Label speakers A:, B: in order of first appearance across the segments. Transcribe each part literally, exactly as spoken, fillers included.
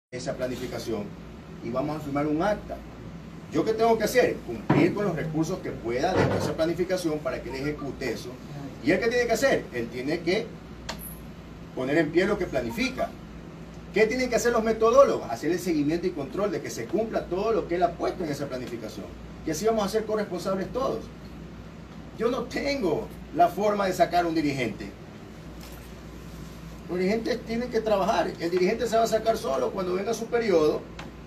A: esa planificación y vamos a firmar un acta. ¿Yo qué tengo que hacer? Cumplir con los recursos que pueda dentro de esa planificación para que él ejecute eso. ¿Y él qué tiene que hacer? Él tiene que poner en pie lo que planifica. ¿Qué tienen que hacer los metodólogos? Hacer el seguimiento y control de que se cumpla todo lo que él ha puesto en esa planificación. Y así vamos a ser corresponsables todos. Yo no tengo la forma de sacar un dirigente. Los dirigentes tienen que trabajar. El dirigente se va a sacar solo cuando venga su periodo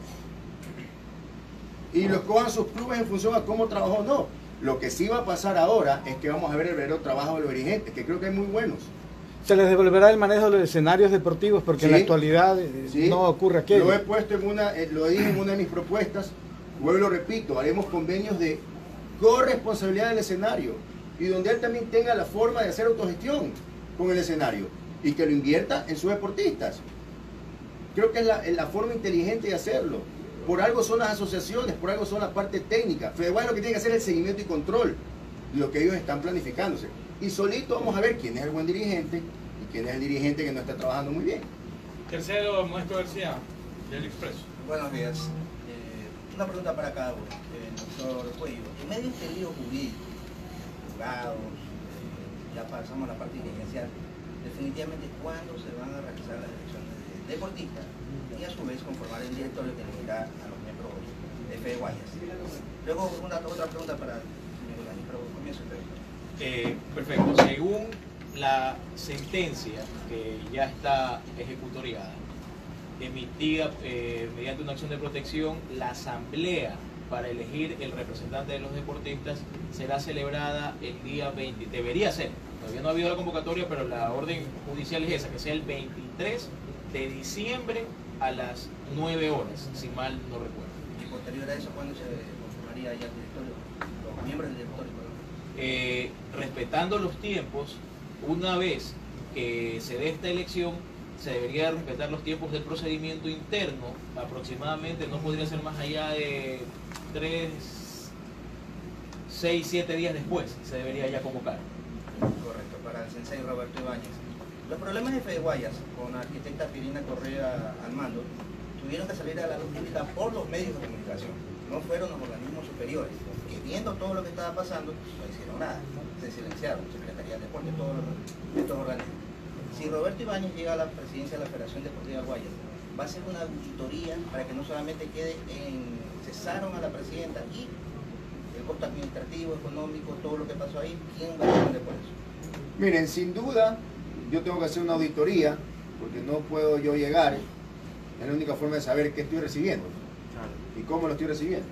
A: y los cojan sus clubes en función a cómo trabajó o no. Lo que sí va a pasar ahora es que vamos a ver el verdadero trabajo de los dirigentes, que creo que hay muy buenos.
B: ¿Se les devolverá el manejo de los escenarios deportivos? Porque sí, en la actualidad
A: sí,
B: no ocurre aquello.
A: Lo he puesto en una, lo dije en una de mis propuestas, luego lo repito, haremos convenios de corresponsabilidad del escenario y donde él también tenga la forma de hacer autogestión con el escenario y que lo invierta en sus deportistas. Creo que es la, la forma inteligente de hacerlo. Por algo son las asociaciones, por algo son la parte técnica. FEDEWAYAS lo que tiene que hacer es el seguimiento y control de lo que ellos están planificándose. Y solito vamos a ver quién es el buen dirigente y quién es el dirigente que no está trabajando muy bien.
C: Tercero, Modesto García, del Expreso.
D: Buenos días. Eh, una pregunta para cada uno. Eh, doctor Cuello, en medio de este lío jurídico, juzgados, eh, ya pasamos a la parte dirigencial, definitivamente cuándo se van a realizar las elecciones de deportistas y a su vez conformar el directorio que elegirá a los miembros de FEDEWAYAS. Luego una otra pregunta para el señor Dani, pero comienzo usted.
C: Eh, perfecto. Según la sentencia que ya está ejecutoriada, emitida eh, mediante una acción de protección, la asamblea para elegir el representante de los deportistas será celebrada el día veinte. Debería ser. Todavía no ha habido la convocatoria, pero la orden judicial es esa, que sea el veintitrés de diciembre a las nueve horas, si mal no recuerdo.
D: ¿Y posterior a eso cuándo se conformaría ya el directorio, los miembros del directorio?
C: Eh, respetando los tiempos, una vez que se dé esta elección, se debería respetar los tiempos del procedimiento interno, aproximadamente no podría ser más allá de tres, seis, siete días después, se debería ya convocar.
D: Correcto, para el sensei Roberto Ibáñez. Los problemas de FEDEWAYAS con la arquitecta Pirina Correa al mando tuvieron que salir a la luz pública por los medios de comunicación, no fueron los organismos superiores, que viendo todo lo que estaba pasando, no hicieron nada, se silenciaron, Secretaría de Deporte, todos estos organismos. Si Roberto Ibáñez llega a la presidencia de la Federación Deportiva Guayas, va a ser una auditoría para que no solamente quede en cesaron a la presidenta y el costo administrativo, económico, todo lo que pasó ahí, ¿quién va a responder por eso?
A: Miren, sin duda, yo tengo que hacer una auditoría, porque no puedo yo llegar, es la única forma de saber qué estoy recibiendo y cómo lo estoy recibiendo.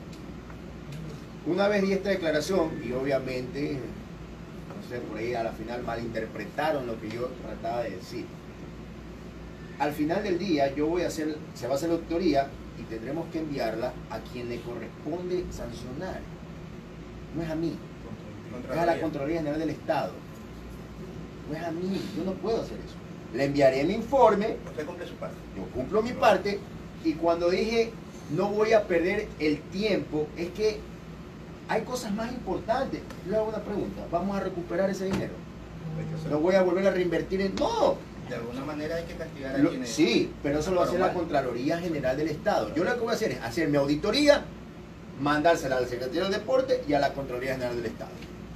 A: Una vez di esta declaración, y obviamente, no sé, por ahí a la final malinterpretaron lo que yo trataba de decir. Al final del día, yo voy a hacer, se va a hacer la auditoría y tendremos que enviarla a quien le corresponde sancionar. No es a mí, es a la Contraloría General del Estado. No es a mí, yo no puedo hacer eso. Le enviaré mi informe,
D: usted cumple su parte.
A: Yo cumplo mi parte, y cuando dije no voy a perder el tiempo, es que hay cosas más importantes. Yo le hago una pregunta, ¿vamos a recuperar ese dinero? ¿Lo voy a volver a reinvertir en...? ¡No!
D: De alguna manera hay que castigar a
A: Lo,
D: quienes...
A: Sí, pero eso lo va a hacer la Contraloría General del Estado. Yo lo que voy a hacer es hacer mi auditoría, mandársela al Secretario del Deporte y a la Contraloría General del Estado.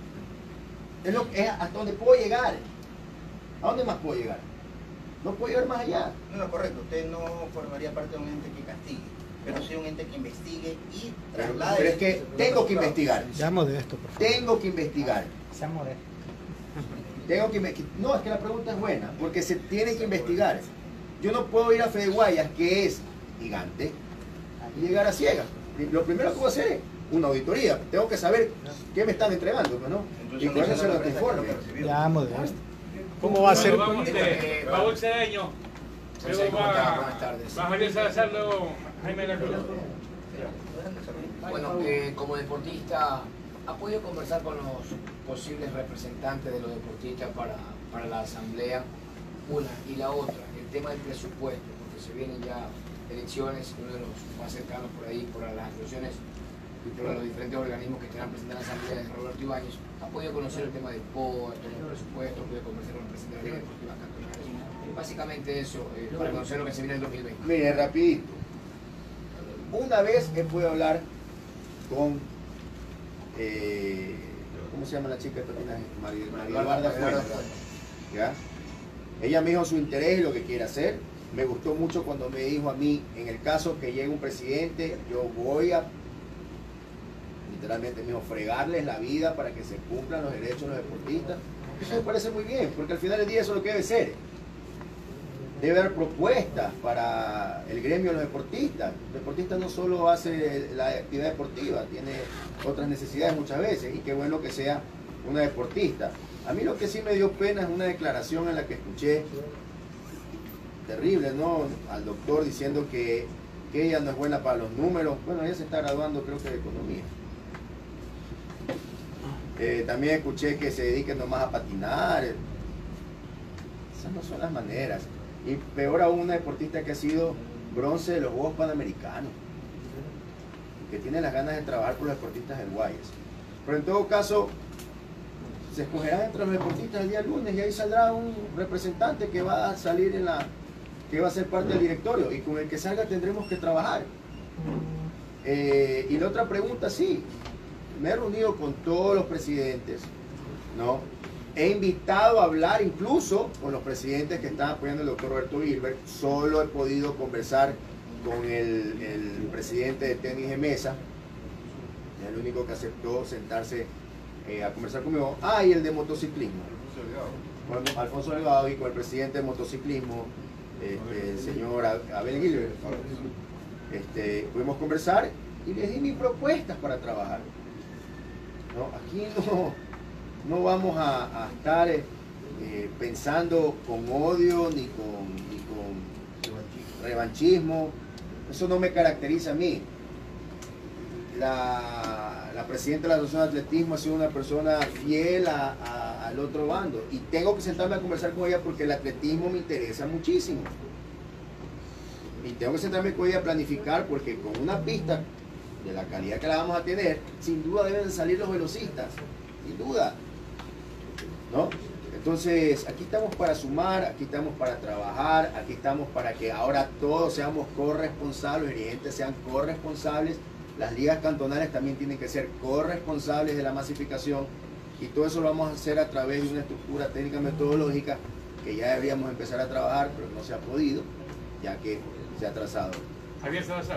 A: Es, lo, es hasta donde puedo llegar. ¿A dónde más puedo llegar? No puedo llegar más allá.
D: No, no, correcto. Usted no formaría parte de un ente que castigue, pero sí un ente que investigue y traslade...
A: Pero es que tengo que investigar.
B: Llamo de esto, por favor.
A: Tengo que investigar.
B: Sea modesto.
A: Tengo que No, es que la pregunta es buena, porque se tiene que investigar. Yo no puedo ir a FEDEWAYAS, que es gigante, y llegar a ciegas. Lo primero que voy a hacer es una auditoría. Tengo que saber qué me están entregando, ¿no? Y con eso se lo informe.
B: Llamo de esto. ¿Cómo va a ser?
C: Vamos de Raúl Cedeño. Luego va,
E: Buenas tardes.
C: va Javier Salazar, luego Jaime La Cruz.
E: Bueno, eh, como deportista, ¿ha podido conversar con los posibles representantes de los deportistas para, para la asamblea? Una. Y la otra, el tema del presupuesto, porque se vienen ya elecciones, uno de los más cercanos por ahí, por las asociaciones y por los diferentes organismos que estarán presentes en la asamblea de Roberto Ibáñez. ¿Ha podido conocer el tema del P O, el tema del presupuesto? ¿Ha podido conversar con el presidente de la Liga Deportiva Cantonales? Básicamente eso, eh, para conocer lo que se viene en el dos mil veinte.
A: Mire, rapidito. una vez he podido hablar con, eh, ¿cómo se llama la chica de patinaje? María, María Eduarda Fuentes, ¿ya? Ella me dijo su interés y lo que quiere hacer. Me gustó mucho cuando me dijo a mí, en el caso que llegue un presidente, yo voy a, literalmente me dijo, fregarles la vida para que se cumplan los derechos de los deportistas. Eso me parece muy bien, porque al final del día eso es lo que debe ser. Debe haber propuestas para el gremio de los deportistas. El deportista no solo hace la actividad deportiva, tiene otras necesidades muchas veces, y qué bueno que sea una deportista. A mí lo que sí me dio pena es una declaración en la que escuché, terrible, ¿no?, al doctor diciendo que, que ella no es buena para los números. Bueno, ella se está graduando, creo que de economía. Eh, también escuché que se dediquen nomás a patinar. Esas no son las maneras. Y peor aún, una deportista que ha sido bronce de los Juegos Panamericanos, que tiene las ganas de trabajar por los deportistas del Guayas. Pero en todo caso, se escogerán entre los deportistas el día lunes y ahí saldrá un representante que va a salir en la, que va a ser parte del directorio, y con el que salga tendremos que trabajar. Eh, y la otra pregunta, sí, me he reunido con todos los presidentes, ¿no? He invitado a hablar incluso con los presidentes que están apoyando al doctor Roberto Gilbert. Solo he podido conversar con el, el presidente de tenis de mesa, el único que aceptó sentarse eh, a conversar conmigo. Ah, y el de motociclismo, con Alfonso Delgado, y con el presidente de motociclismo, este, el señor Abel Gilbert. Este, pudimos conversar y les di mis propuestas para trabajar. ¿No? Aquí no, no vamos a, a estar eh, pensando con odio ni con, ni con revanchismo. Eso no me caracteriza a mí. La, la presidenta de la Asociación de Atletismo ha sido una persona fiel a, a, al otro bando, y tengo que sentarme a conversar con ella porque el atletismo me interesa muchísimo. Y tengo que sentarme con ella a planificar, porque con una pista de la calidad que la vamos a tener, sin duda deben salir los velocistas, sin duda, ¿no? Entonces, aquí estamos para sumar, aquí estamos para trabajar, aquí estamos para que ahora todos seamos corresponsables, los dirigentes sean corresponsables, las ligas cantonales también tienen que ser corresponsables de la masificación, y todo eso lo vamos a hacer a través de una estructura técnica metodológica que ya deberíamos empezar a trabajar, pero no se ha podido, ya que se ha atrasado.
F: Javier Salazar.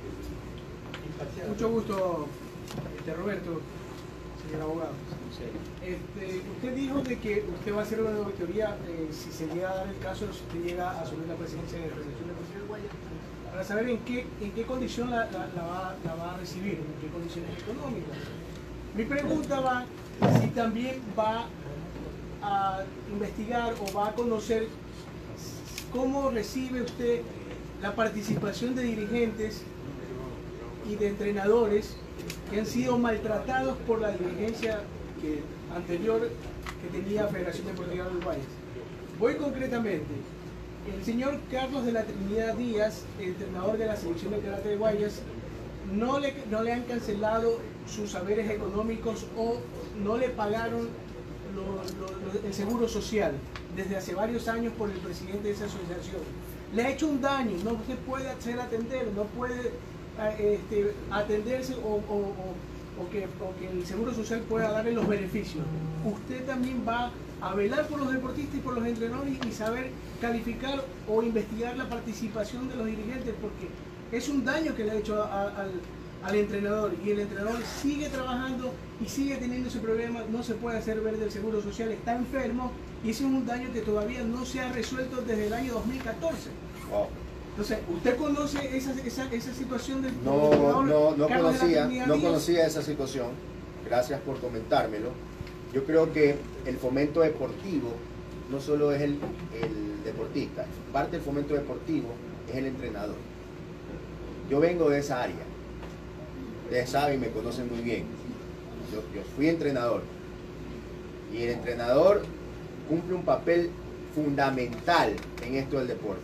G: Mucho gusto, este, Roberto, señor abogado. Este, usted dijo de que usted va a hacer una auditoría eh, si se llega a dar el caso, si usted llega a asumir la presidencia de la Federación Deportiva del Guayas, para saber en qué, en qué condición la, la, la, va, la va a recibir, en qué condiciones económicas. Mi pregunta va si también va a investigar o va a conocer cómo recibe usted la participación de dirigentes y de entrenadores que han sido maltratados por la dirigencia que, anterior que tenía Federación Deportiva del Guayas. Voy concretamente, el señor Carlos de la Trinidad Díaz, entrenador de la selección de karate de Guayas, no le, no le han cancelado sus saberes económicos o no le pagaron lo, lo, lo, el seguro social desde hace varios años por el presidente de esa asociación. Le ha hecho un daño, no se puede hacer atender, no puede Este, atenderse o, o, o, o, que, o que el Seguro Social pueda darle los beneficios. Usted también va a velar por los deportistas y por los entrenadores y saber calificar o investigar la participación de los dirigentes, porque es un daño que le ha hecho a, a, al, al entrenador, y el entrenador sigue trabajando y sigue teniendo ese problema, no se puede hacer ver del Seguro Social, está enfermo, y ese es un daño que todavía no se ha resuelto desde el año dos mil catorce.
A: Wow.
G: Entonces, ¿usted conoce esa, esa, esa situación del
A: No, no, no conocía, no
G: Díaz?
A: conocía esa situación. Gracias por comentármelo. Yo creo que el fomento deportivo no solo es el, el deportista, parte del fomento deportivo es el entrenador. Yo vengo de esa área. Ustedes saben y me conocen muy bien. Yo, yo fui entrenador. Y el entrenador cumple un papel fundamental en esto del deporte.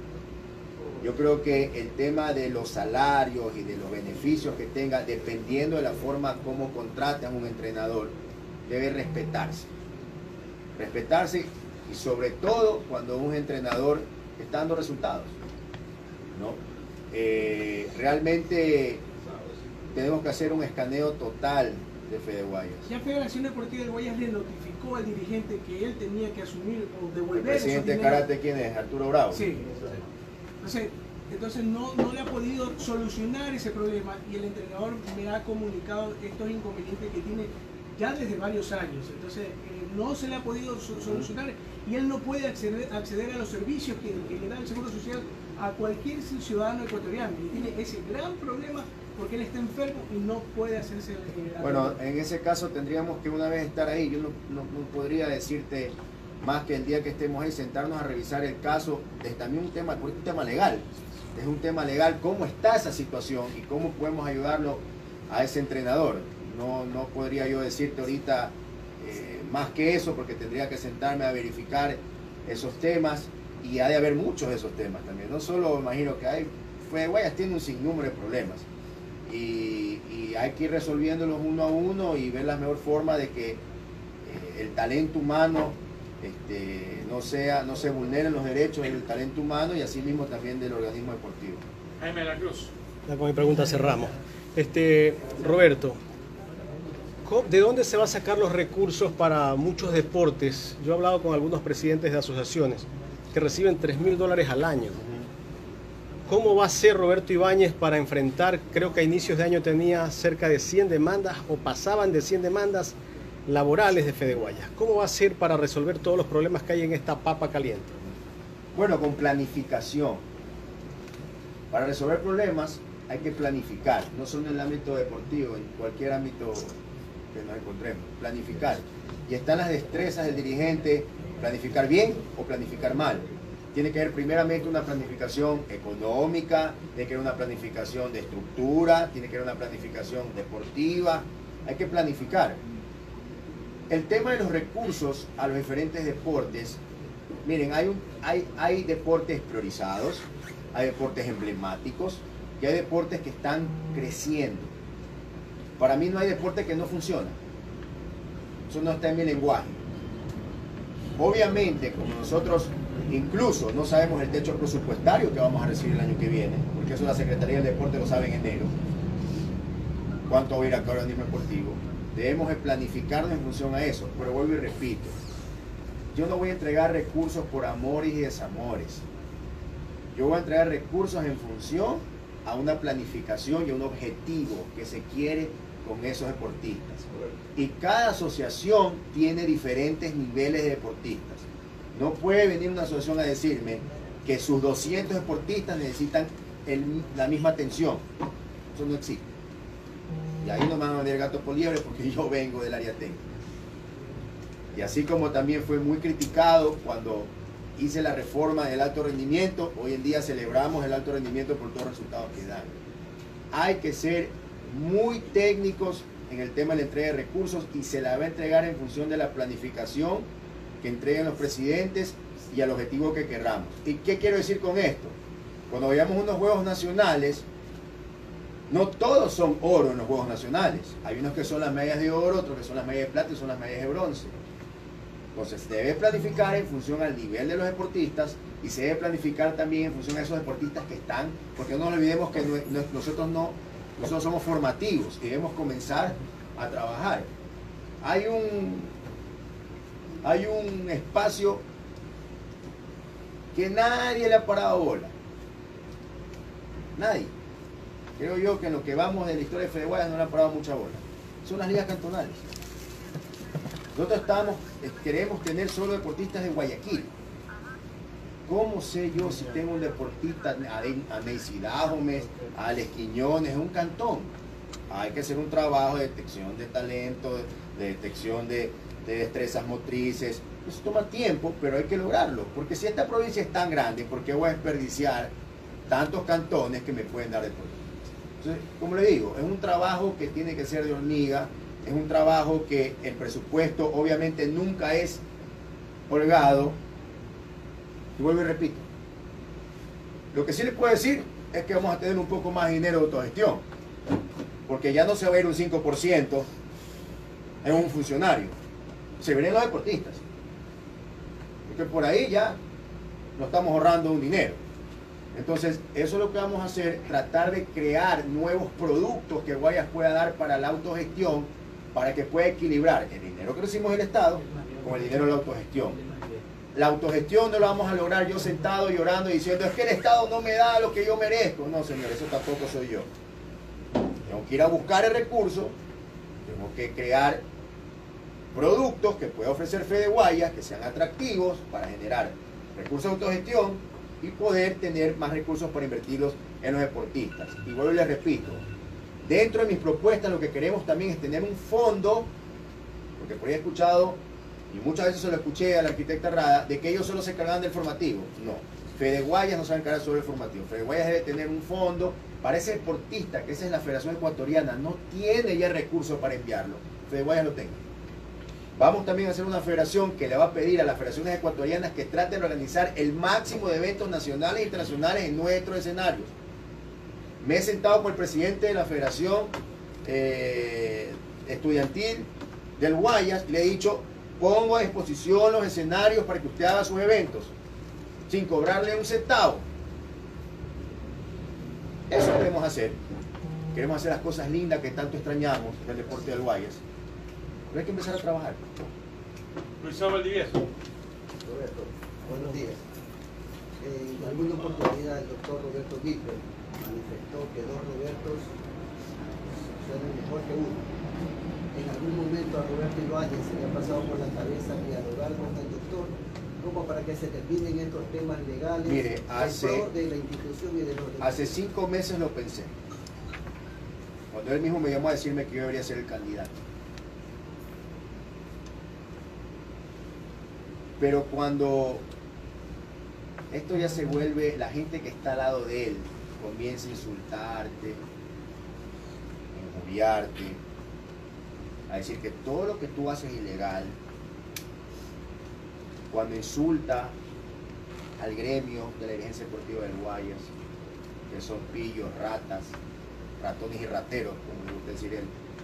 A: Yo creo que el tema de los salarios y de los beneficios que tenga, dependiendo de la forma como contratan un entrenador, debe respetarse. Respetarse, y sobre todo cuando un entrenador está dando resultados, ¿no? Eh, realmente tenemos que hacer un escaneo total de Fede Guayas.
G: Ya Federación Deportiva del Guayas le notificó al dirigente que él tenía que asumir o
A: ¿El
G: devolver
A: presidente de karate quién es? ¿Arturo Bravo?
G: Sí. Entonces, entonces no, no le ha podido solucionar ese problema y el entrenador me ha comunicado estos inconvenientes que tiene ya desde varios años. Entonces, eh, no se le ha podido so- solucionar y él no puede acceder, acceder a los servicios que, que le da el Seguro Social a cualquier ciudadano ecuatoriano. Y tiene ese gran problema porque él está enfermo y no puede hacerse... Eh,
A: Bueno, en ese caso tendríamos que una vez estar ahí. Yo no, no, no podría decirte más que el día que estemos ahí, sentarnos a revisar el caso. Es también un tema, un tema legal. Es un tema legal, cómo está esa situación y cómo podemos ayudarlo a ese entrenador. No, no podría yo decirte ahorita eh, más que eso, porque tendría que sentarme a verificar esos temas y ha de haber muchos de esos temas también. No solo imagino que hay, Fede Guayas tiene un sinnúmero de problemas y, y hay que ir resolviéndolos uno a uno y ver la mejor forma de que eh, el talento humano este, no, sea, no se vulneren los derechos del talento humano y así mismo también del organismo deportivo.
C: Jaime de la Cruz.
F: Ya con mi pregunta cerramos. Este, Roberto, ¿de dónde se va a sacar los recursos para muchos deportes? Yo he hablado con algunos presidentes de asociaciones que reciben tres mil dólares al año. ¿Cómo va a ser Roberto Ibáñez para enfrentar? Creo que a inicios de año tenía cerca de cien demandas o pasaban de cien demandas laborales de Fede Guayas. ¿Cómo va a ser para resolver todos los problemas que hay en esta papa caliente?
A: Bueno, con planificación. Para resolver problemas hay que planificar, no solo en el ámbito deportivo, en cualquier ámbito que nos encontremos. Planificar. Y están las destrezas del dirigente, planificar bien o planificar mal. Tiene que haber primeramente una planificación económica, tiene que haber una planificación de estructura, tiene que haber una planificación deportiva. Hay que planificar. El tema de los recursos a los diferentes deportes, miren, hay, un, hay, hay deportes priorizados, hay deportes emblemáticos y hay deportes que están creciendo. Para mí no hay deporte que no funciona. Eso no está en mi lenguaje. Obviamente, como nosotros incluso no sabemos el techo presupuestario que vamos a recibir el año que viene, porque eso la Secretaría del Deporte lo sabe en enero, cuánto va a ir a cada organismo deportivo, debemos de planificarnos en función a eso. Pero vuelvo y repito, yo no voy a entregar recursos por amores y desamores. Yo voy a entregar recursos en función a una planificación y a un objetivo que se quiere con esos deportistas. Y cada asociación tiene diferentes niveles de deportistas. No puede venir una asociación a decirme que sus doscientos deportistas necesitan el, la misma atención. Eso no existe. Y ahí no me van a venir gato por liebre porque yo vengo del área técnica. Y así como también fue muy criticado cuando hice la reforma del alto rendimiento, hoy en día celebramos el alto rendimiento por todos los resultados que dan. Hay que ser muy técnicos en el tema de la entrega de recursos y se la va a entregar en función de la planificación que entreguen los presidentes y al objetivo que querramos. ¿Y qué quiero decir con esto? Cuando veamos unos juegos nacionales, no todos son oro en los juegos nacionales. Hay unos que son las medallas de oro, otros que son las medallas de plata y son las medallas de bronce. Entonces se debe planificar en función al nivel de los deportistas y se debe planificar también en función a esos deportistas que están, porque no nos olvidemos que nosotros no, nosotros somos formativos y debemos comenzar a trabajar. Hay un, hay un espacio que nadie le ha parado bola. Nadie. Creo yo que en lo que vamos de la historia de Fede Guayas no le han parado mucha bola. Son las ligas cantonales. Nosotros estamos, queremos tener solo deportistas de Guayaquil. ¿Cómo sé yo si tengo un deportista a Neisy Dahomes, a Alex Quiñones, en un cantón? Hay que hacer un trabajo de detección de talento, de detección de, de destrezas motrices. Eso toma tiempo, pero hay que lograrlo. Porque si esta provincia es tan grande, ¿por qué voy a desperdiciar tantos cantones que me pueden dar deportistas? Entonces, como le digo, es un trabajo que tiene que ser de hormiga. Es un trabajo que el presupuesto obviamente nunca es holgado. Y vuelvo y repito. Lo que sí les puedo decir es que vamos a tener un poco más de dinero de autogestión. Porque ya no se va a ir un cinco por ciento en un funcionario. Se vienen los deportistas. Porque por ahí ya nos estamos ahorrando un dinero. Entonces, eso es lo que vamos a hacer, tratar de crear nuevos productos que Guayas pueda dar para la autogestión, para que pueda equilibrar el dinero que recibimos del Estado con el dinero de la autogestión. La autogestión no la vamos a lograr yo sentado llorando y diciendo, es que el Estado no me da lo que yo merezco. No, señor, eso tampoco soy yo. Tengo que ir a buscar el recurso, tengo que crear productos que pueda ofrecer Fede Guayas, que sean atractivos para generar recursos de autogestión y poder tener más recursos para invertirlos en los deportistas. Y vuelvo y les repito, dentro de mis propuestas lo que queremos también es tener un fondo, porque por ahí he escuchado, y muchas veces se lo escuché a la arquitecta Rada, de que ellos solo se encargan del formativo. No, Fede Guayas no se va a encargar solo del formativo. Fede Guayas debe tener un fondo para ese deportista, que esa es la Federación Ecuatoriana, no tiene ya recursos para enviarlo. Fede Guayas lo tenga. Vamos también a hacer una federación que le va a pedir a las federaciones ecuatorianas que traten de organizar el máximo de eventos nacionales e internacionales en nuestros escenarios. Me he sentado con el presidente de la Federación eh, Estudiantil del Guayas y le he dicho, pongo a disposición los escenarios para que usted haga sus eventos, sin cobrarle un centavo. Eso queremos hacer. Queremos hacer las cosas lindas que tanto extrañamos del deporte del Guayas. Pero hay que empezar a trabajar.
H: Luis Valdivieso.
I: Roberto, buenos días. En alguna oportunidad el doctor Roberto Guiper manifestó que dos Robertos suenan mejor que uno. En algún momento a Roberto Ibáñez se le ha pasado por la cabeza dialogar con el doctor como para que se terminen estos temas legales.
A: Mire, hace,
I: en pro de la institución y de los demás.
A: Hace cinco meses lo pensé. Cuando él mismo me llamó a decirme que yo debería ser el candidato. Pero cuando esto ya se vuelve, la gente que está al lado de él comienza a insultarte, a injuriarte, a decir que todo lo que tú haces es ilegal, cuando insulta al gremio de la dirigencia deportiva del Guayas, que son pillos, ratas, ratones y rateros, como le gusta decir él,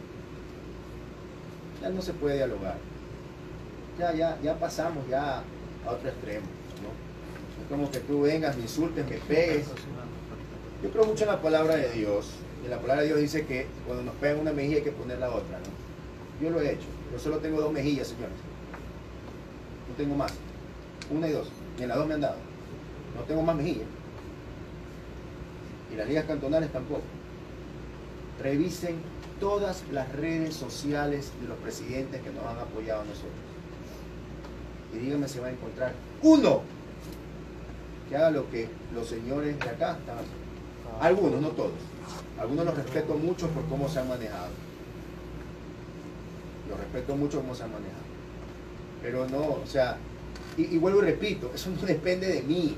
A: ya no se puede dialogar. Ya, ya, ya pasamos ya a otro extremo, ¿no? Es como que tú vengas, me insultes, me pegues. Yo creo mucho en la palabra de Dios. Y la palabra de Dios dice que cuando nos pegan una mejilla hay que poner la otra, ¿no? Yo lo he hecho. Yo solo tengo dos mejillas, señores. No tengo más. Una y dos. Ni en las dos me han dado. No tengo más mejillas. Y las ligas cantonales tampoco. Revisen todas las redes sociales de los presidentes que nos han apoyado a nosotros. Y díganme si van a encontrar uno que haga lo que los señores de acá están haciendo. Algunos, no todos. Algunos los respeto mucho por cómo se han manejado. Los respeto mucho cómo se han manejado. Pero no, o sea, y, y vuelvo y repito, eso no depende de mí.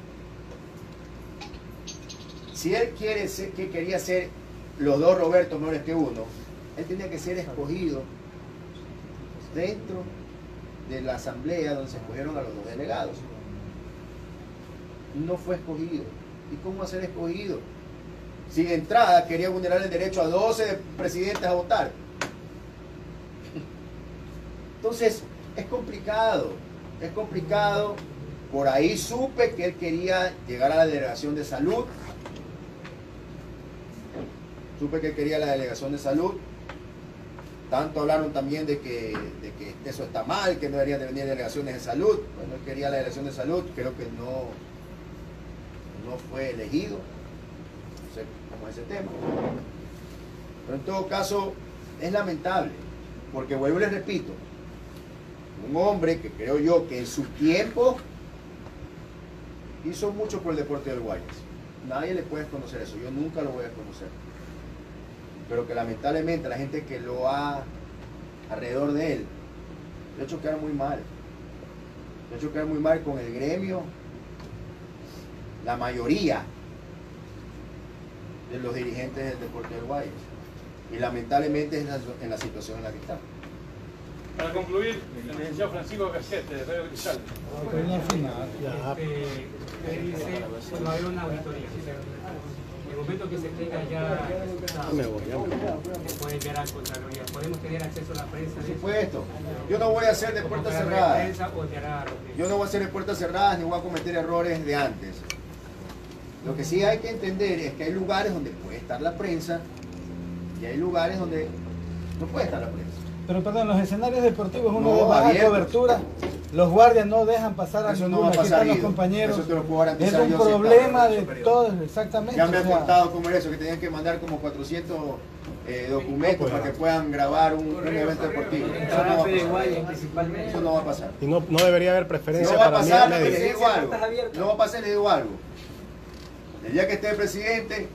A: Si él quiere ser, que quería ser los dos Robertos mejores que uno, él tenía que ser escogido dentro de la asamblea donde se escogieron a los dos delegados. No fue escogido. ¿Y cómo va a ser escogido? Si de entrada quería vulnerar el derecho a doce presidentes a votar. Entonces, es complicado. Es complicado. Por ahí supe que él quería llegar a la delegación de salud. Supe que él quería la delegación de salud. Tanto hablaron también de que, de que eso está mal, que no deberían de venir delegaciones de salud. Bueno, él quería la delegación de salud, creo que no, no fue elegido. No sé cómo es ese tema. Pero en todo caso, es lamentable, porque vuelvo y les repito, un hombre que creo yo que en su tiempo hizo mucho por el deporte del Guayas. Nadie le puede conocer eso, yo nunca lo voy a conocer. Pero que lamentablemente la gente que lo ha alrededor de él lo ha hecho quedar muy mal. Lo ha hecho quedar muy mal con el gremio, la mayoría de los dirigentes del deporte del Guayas. Y lamentablemente es en la situación en la que está.
H: Para concluir, el licenciado Francisco Cassette, de Radio Cristal.
J: Usted dice que va a haber una auditoría. En el momento que se tenga ya resultados,
F: me voy, ya me voy.
J: se puede enviar a Contraloría. ¿Podemos tener acceso a la prensa?
A: Por supuesto. Yo no voy a hacer de puertas cerradas. Yo no voy a hacer de puertas cerradas ni voy a cometer errores de antes. Lo que sí hay que entender es que hay lugares donde puede estar la prensa y hay lugares donde no puede estar la prensa.
B: Pero perdón, los escenarios deportivos uno
A: No,
B: de baja
A: abiertos.
B: cobertura, los guardias no dejan pasar a
A: Eso no
B: ninguno,
A: va a
B: aquí
A: pasar,
B: están los
A: Guido.
B: compañeros.
A: Eso te lo puedo garantizar
B: Es un
A: yo, si
B: problema
A: está.
B: de todos, exactamente.
A: Ya me
B: o
A: han
B: sea,
A: contado cómo era eso, que tenían que mandar como cuatrocientos eh, documentos para que puedan grabar un, un evento deportivo. Eso no va a pasar. Eso no va a pasar.
F: Y no, no debería haber preferencia
A: No va a
F: para
A: pasar,
F: mí.
A: pero les
F: medios.
A: digo algo. No va a pasar, les digo algo. El día que esté el presidente,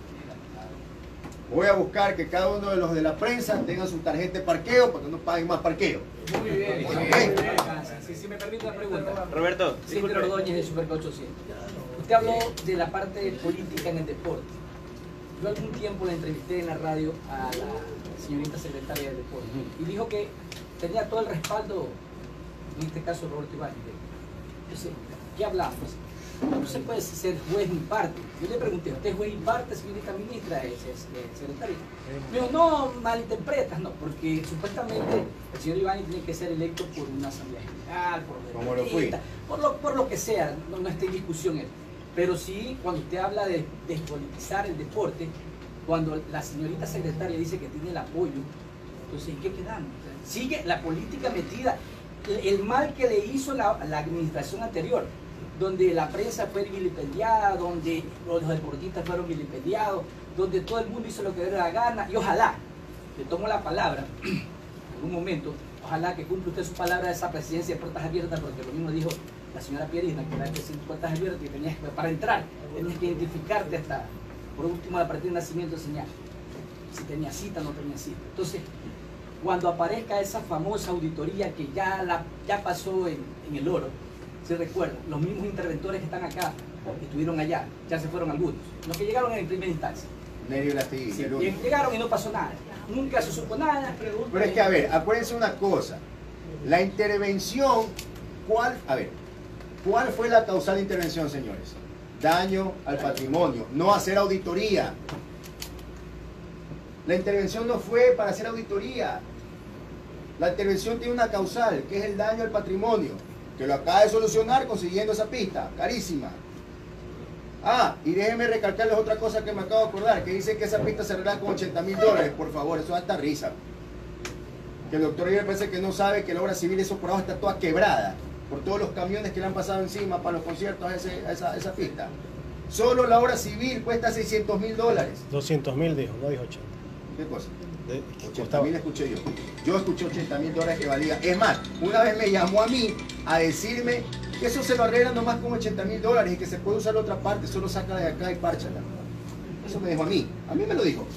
A: voy a buscar que cada uno de los de la prensa tenga su tarjeta de parqueo para que no paguen más parqueo.
J: Muy bien.
A: ¿Okay?
J: Si, si me permite una pregunta.
K: Roberto,
J: Cintia Ordóñez de Super ochocientos. Usted habló de la parte política en el deporte. Yo algún tiempo la entrevisté en la radio a la señorita secretaria del deporte y dijo que tenía todo el respaldo, en este caso Roberto Ibáñez. Entonces, ¿qué hablamos? No se puede ser juez ni parte. Yo le pregunté, ¿usted es juez y parte, señorita ministra, es, es, es secretaria? Me dijo, no, malinterpretas, no, porque supuestamente el señor Ibáñez tiene que ser electo por una asamblea general, por,
A: Como lo fui.
J: por, lo, por lo que sea, no, no está en discusión él. Pero sí, cuando usted habla de despolitizar el deporte, cuando la señorita secretaria dice que tiene el apoyo, entonces ¿en qué quedamos? O sea, sigue la política metida, el, el mal que le hizo la, la administración anterior, donde la prensa fue vilipendiada, donde los deportistas fueron vilipendiados, donde todo el mundo hizo lo que le daba la gana, y ojalá, le tomo la palabra en algún momento, ojalá que cumpla usted su palabra de esa presidencia de puertas abiertas, porque lo mismo dijo la señora Pierina, que era de puertas abiertas, que tenías que, para entrar, tenías que identificarte hasta, por último, la partida de nacimiento de señal, si tenía cita o no tenía cita. Entonces, cuando aparezca esa famosa auditoría que ya, la, ya pasó en, en el oro, se recuerda, los mismos interventores que están acá, que estuvieron allá, ya se fueron algunos, los que llegaron en primera instancia.
A: Nerio Lastigui,
J: Sí,
A: el único.
J: llegaron y no pasó nada, nunca se supo nada.
A: Pero es que, a ver, acuérdense una cosa, la intervención, ¿cuál, a ver, ¿cuál fue la causal de intervención, señores? Daño al patrimonio, no hacer auditoría. La intervención no fue para hacer auditoría. La intervención tiene una causal, que es el daño al patrimonio, que lo acaba de solucionar consiguiendo esa pista, carísima. Ah, y déjenme recalcarles otra cosa que me acabo de acordar, que dice que esa pista se arregla con ochenta mil dólares, por favor, eso da hasta risa. Que el doctor Iber parece que no sabe que la obra civil, eso por abajo está toda quebrada, por todos los camiones que le han pasado encima para los conciertos a, ese, a, esa, a esa pista. Solo la obra civil cuesta seiscientos mil dólares.
F: doscientos mil dijo, no dijo ochenta.
A: ¿Qué cosa?
F: De-
A: ochenta mil escuché yo. Yo escuché ochenta mil dólares que valía. Es más, una vez me llamó a mí a decirme que eso se lo arreglan nomás con ochenta mil dólares y que se puede usar la otra parte, solo saca de acá y párchala. Eso me dijo a mí. A mí me lo dijo.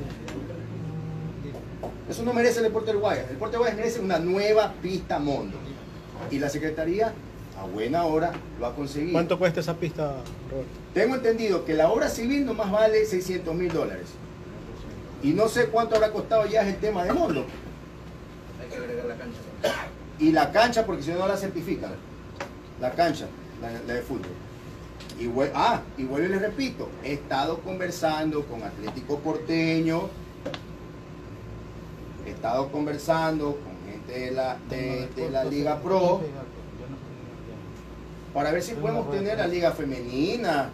A: Eso no merece el Deporte del Guayas. El Deporte del Guayas merece una nueva pista Mondo. Y la Secretaría, a buena hora, lo ha conseguido.
F: ¿Cuánto cuesta esa pista, Roberto?
A: Tengo entendido que la obra civil nomás vale seiscientos mil dólares. Y no sé cuánto habrá costado ya el tema de Mondo.
D: Hay que agregar la cancha.
A: Y la cancha, porque si no la certifican. La cancha, la, la de fútbol. Y, vuel- ah, y vuelvo y les repito, he estado conversando con Atlético Porteño, he estado conversando con gente de la, de, de la Liga Pro, para ver si podemos tener la Liga Femenina,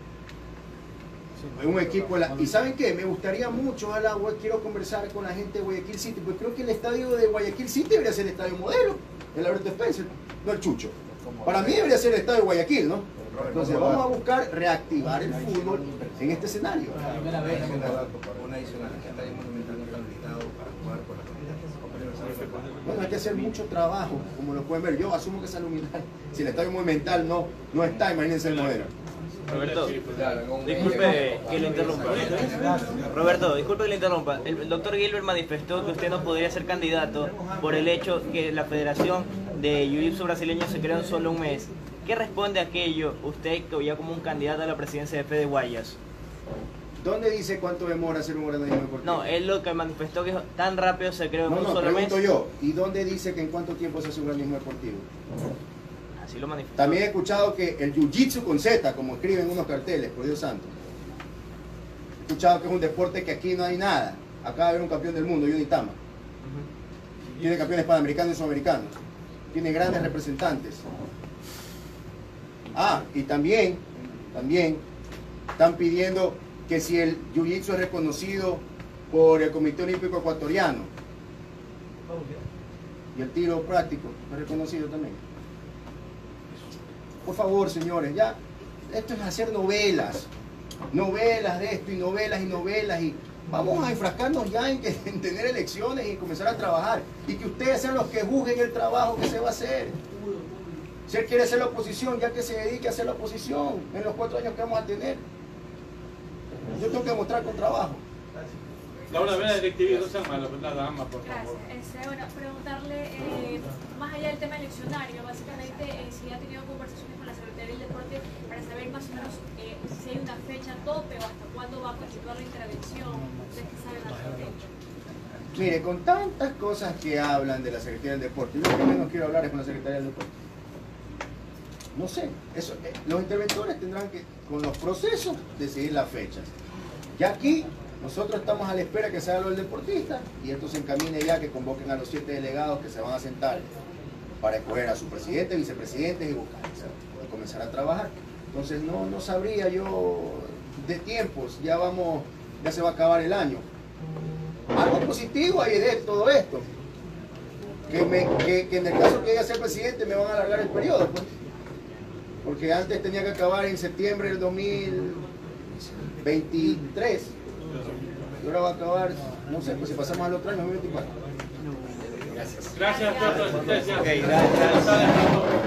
A: un equipo de la... Y ¿saben qué? Me gustaría mucho, ojalá, güey, quiero conversar con la gente de Guayaquil City, porque creo que el estadio de Guayaquil City debería ser el estadio modelo, el Alberto Spencer, no el Chucho. Para mí debería ser el estadio de Guayaquil, ¿no? Entonces vamos a buscar reactivar el fútbol en este escenario.
D: Una adicional, que Estadio Monumental no está habilitado para jugar por la Copa.
A: Bueno, hay que hacer mucho trabajo, como lo pueden ver. Yo asumo que esa luminaria, si el estadio monumental no, no está, imagínense el modelo.
K: Roberto, disculpe que lo interrumpa. Roberto, disculpe que lo interrumpa. El, el doctor Gilbert manifestó que usted no podría ser candidato por el hecho que la Federación de Jiu-Jitsu brasileño se creó en solo un mes. ¿Qué responde a aquello usted que veía como un candidato a la presidencia de Fede Guayas?
A: ¿Dónde dice cuánto demora hacer un organismo deportivo?
K: No, él lo que manifestó que tan rápido se creó en
A: No,
K: un
A: no,
K: solo mes.
A: pregunto yo, ¿y dónde dice que en cuánto tiempo se hace un organismo deportivo?
K: Así lo manifestó.
A: También he escuchado que el jiu-jitsu con Z, como escriben unos carteles, por Dios santo. He escuchado que es un deporte que aquí no hay nada. Acá va a haber un campeón del mundo, Johnny Tama. Tiene campeones panamericanos y sudamericanos. Tiene grandes representantes. Ah, y también, también, Están pidiendo que si el jiu-jitsu es reconocido por el Comité Olímpico Ecuatoriano y el tiro práctico es reconocido también. Por favor, señores, ya, esto es hacer novelas, novelas de esto y novelas y novelas y vamos a enfrascarnos ya en, que, en tener elecciones y comenzar a trabajar y que ustedes sean los que juzguen el trabajo que se va a hacer. Si él quiere hacer la oposición, ya que se dedique a hacer la oposición en los cuatro años que vamos a tener. Yo tengo que demostrar con trabajo.
H: Laura, ven a directivir, no sean malos, la dama, por favor.
L: Gracias. Este, bueno, preguntarle, eh, más allá del tema eleccionario, básicamente, eh, si ha tenido conversaciones con la Secretaría del Deporte para saber más o menos eh, si hay una fecha tope o hasta cuándo va a continuar la intervención. Ustedes que saben al respecto.
A: Mire, con tantas cosas que hablan de la Secretaría del Deporte, yo lo que menos quiero hablar es con la Secretaría del Deporte. No sé, eso, eh, los interventores tendrán que, con los procesos, decidir las fechas. Ya aquí, nosotros estamos a la espera que se haga lo del deportista y esto se encamine ya, que convoquen a los siete delegados que se van a sentar para escoger a su presidente, vicepresidentes y vocales y comenzar a trabajar. Entonces no, no sabría yo de tiempos, ya vamos, ya se va a acabar el año. Algo positivo hay de todo esto, que, me, que, que en el caso que ella sea presidente me van a alargar el periodo, pues. Porque antes tenía que acabar en septiembre del dos mil veintitrés y ahora va a acabar, no sé, pues si pasamos al otro año, dos mil veinticuatro.
H: Gracias. Gracias por tu asistencia.
K: Okay, gracias.